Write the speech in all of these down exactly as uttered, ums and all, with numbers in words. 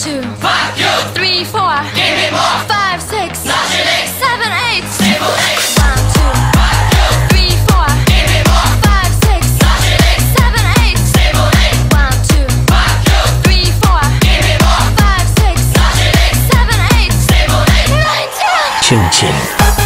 two, five, you. Three, four, give me more. Five, six, seven, eight, stable eight. One, two, five, you. Three, four, give me more. Five, six, seven, eight, stable eight. One, two, five, you. Three, four, give me more. Five, six, seven, eight, stable eight. Ching Ching.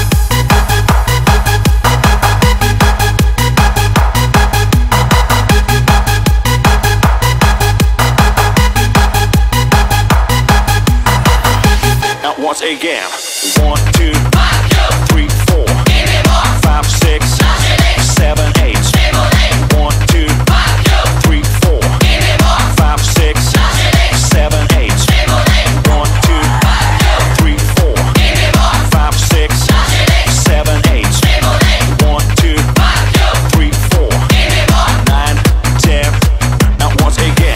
Once again, one, two, five, three, four, give me more. Five, six, seven, eight, one, two, five, three, four, give me more. Five, six, seven, eight, one, two, three, four, give me more. Five, six, seven, eight, one, two, three, four, give me more. Nine, ten. Now once again.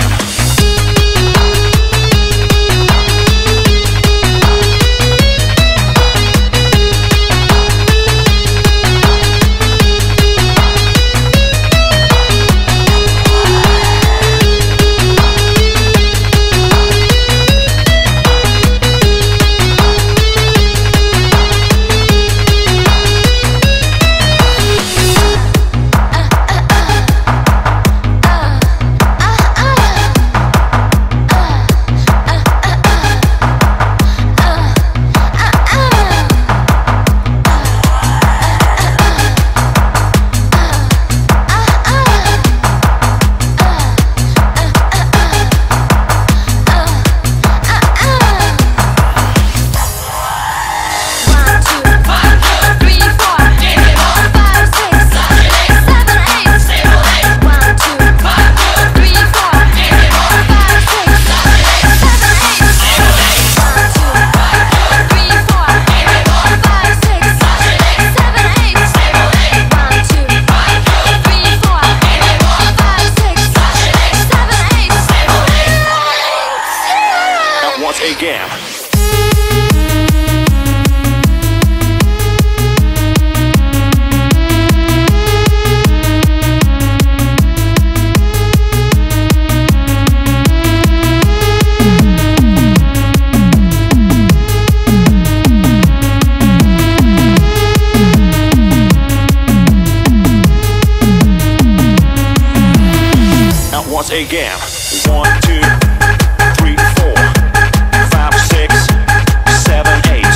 Once again, one, two, three, four, five, six, seven, eight.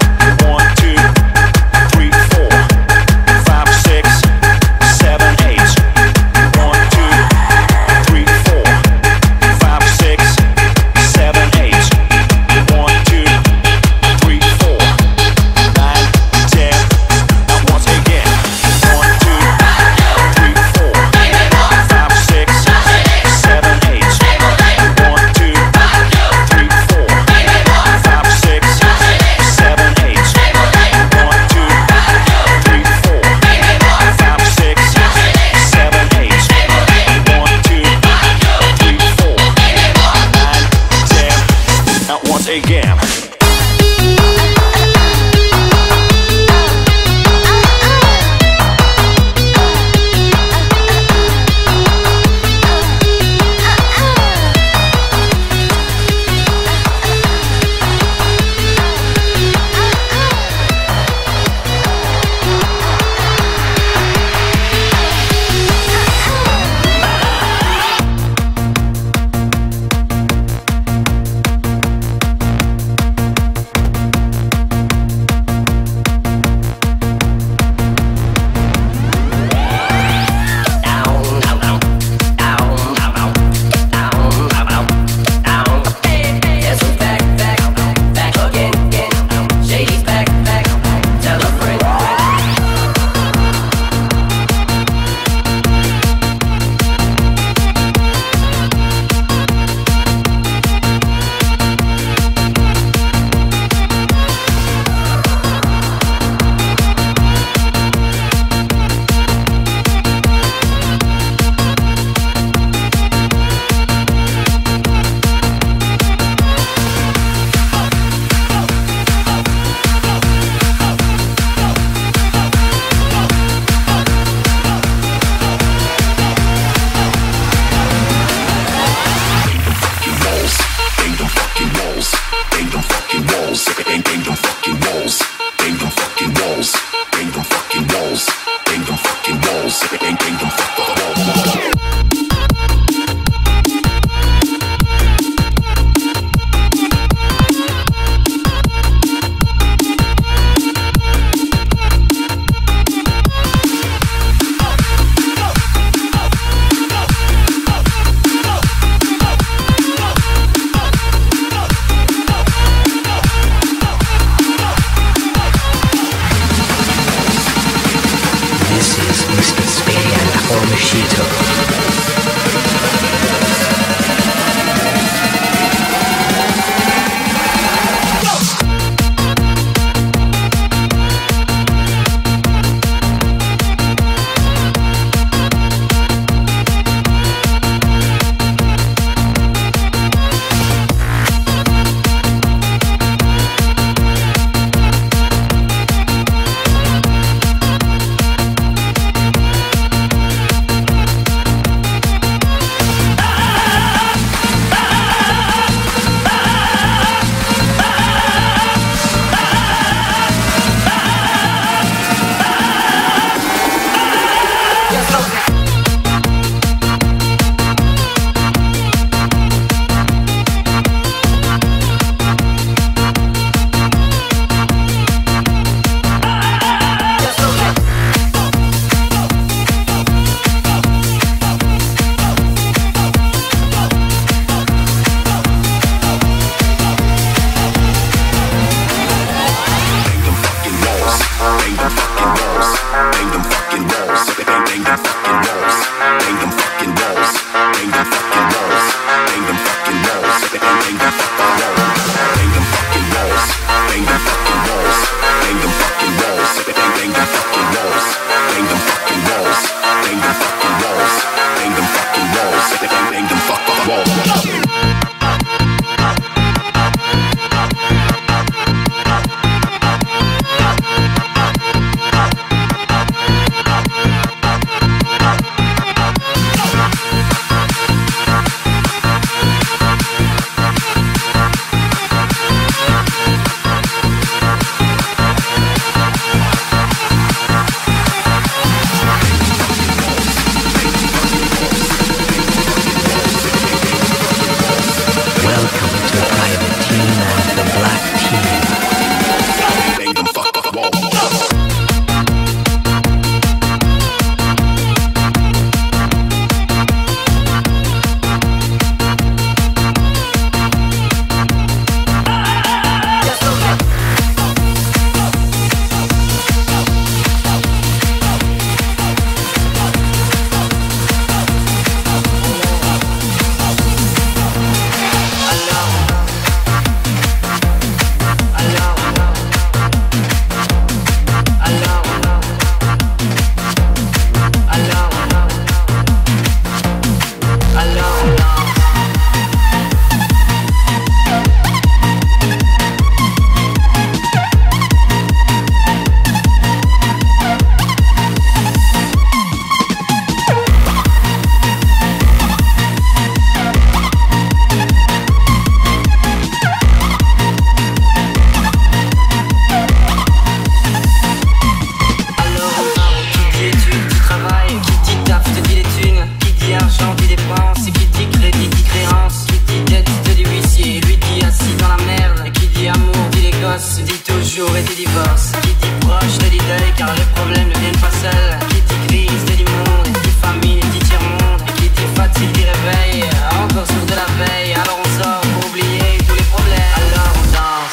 One, two, three, four, five, six, seven, eight. One, two, three, four, five, six, seven, eight. One, two, three, four, nine, ten. Now once again, one, two, three, four, five, six, seven, eight. One, two, three, four, five, six, seven, eight. One, two, three, four, five, six, seven, eight. One, two, three, four, nine, ten. Now once again. jours et dit divorce. Qui dit proche te dit deuil car les problèmes ne viennent pas seuls. Qui dit crise te dit monde, qui dit famine dit tiers-monde. Et qui dit fatigue dit réveil, encore sourd de la veille. Alors on sort pour oublier tous les problèmes. Alors on danse.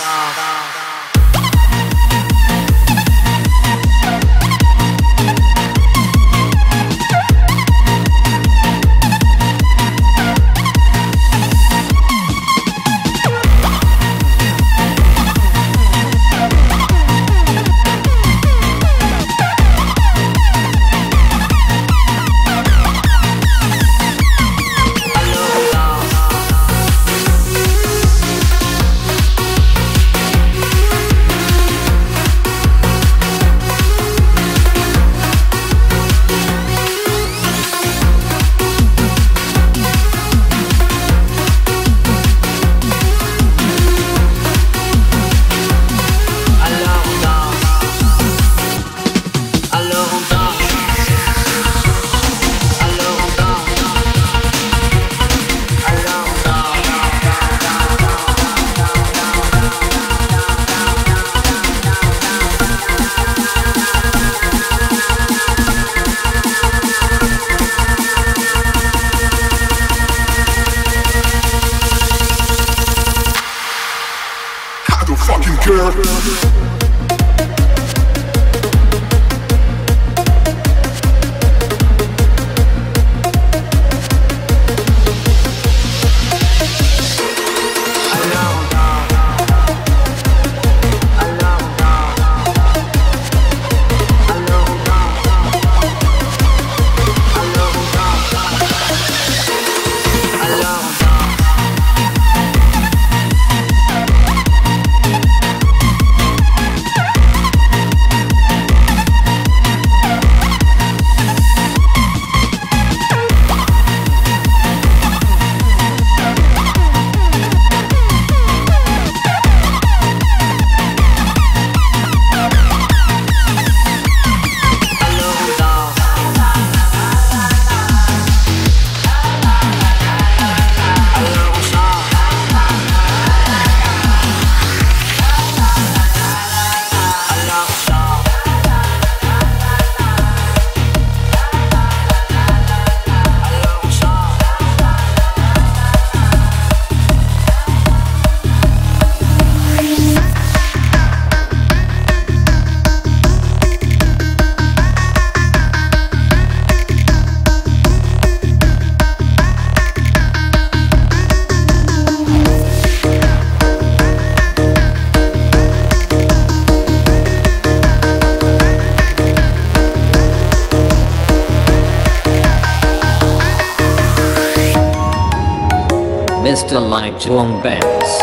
Mister Ly Chhorng Benz.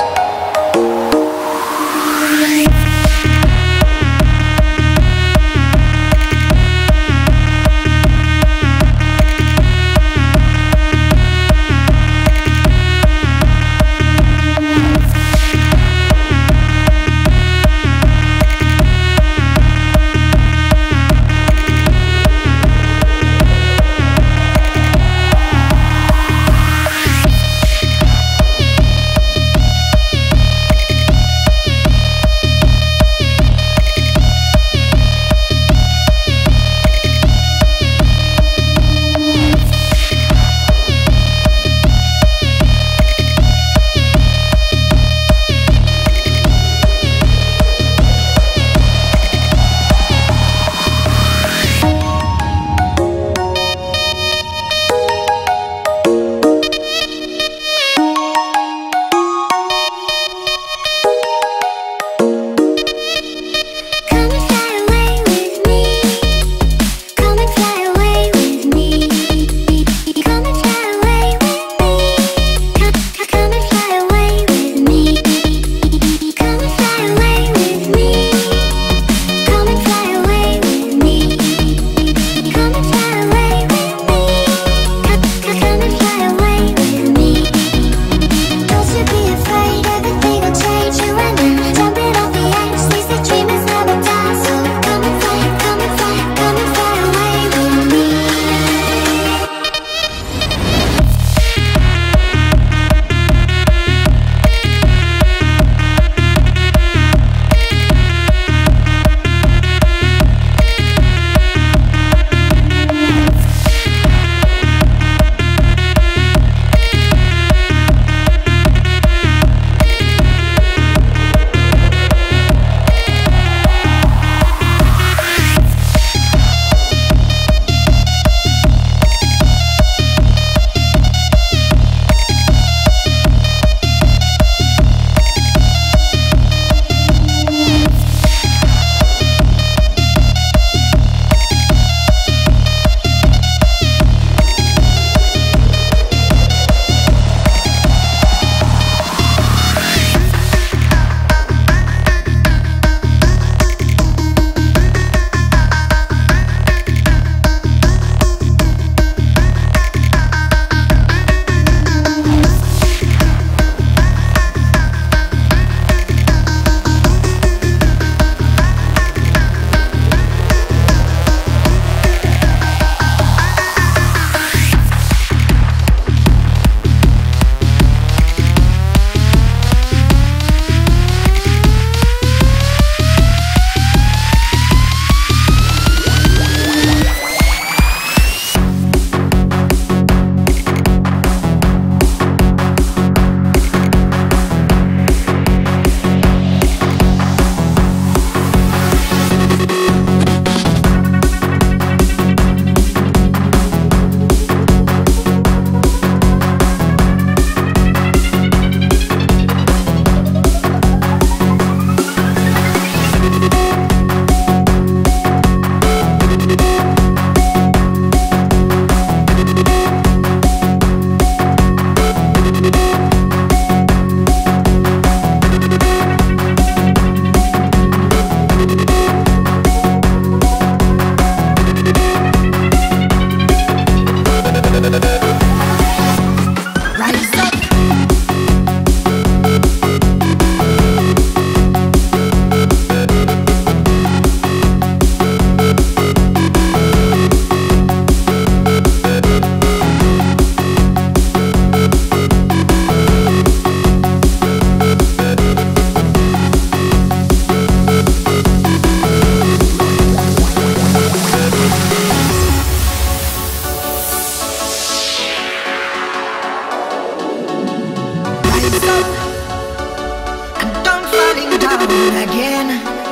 down again.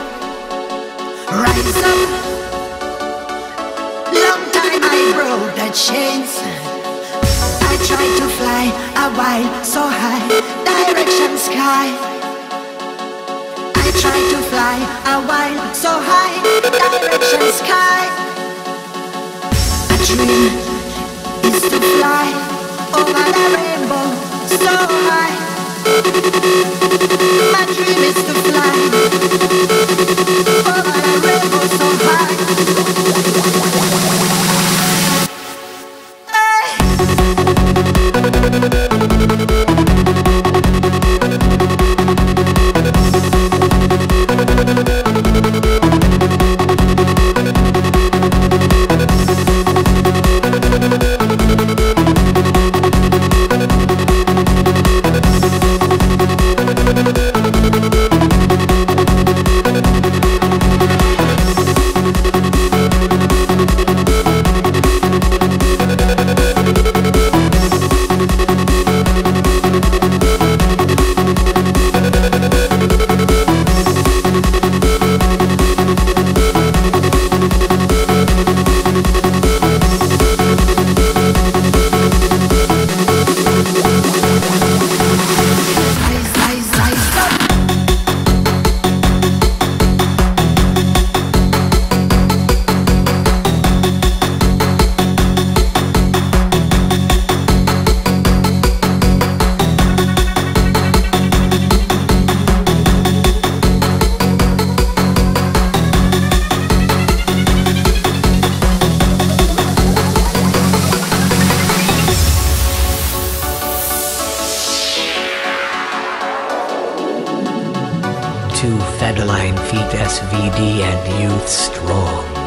Rise up. Long time I broke the chains. I tried to fly a while so high, direction sky. I tried to fly a while so high, direction sky. A dream is to fly over the rainbow so high. My dream is to fly over the rainbow so high. Federline feat S V D and Yuth strong.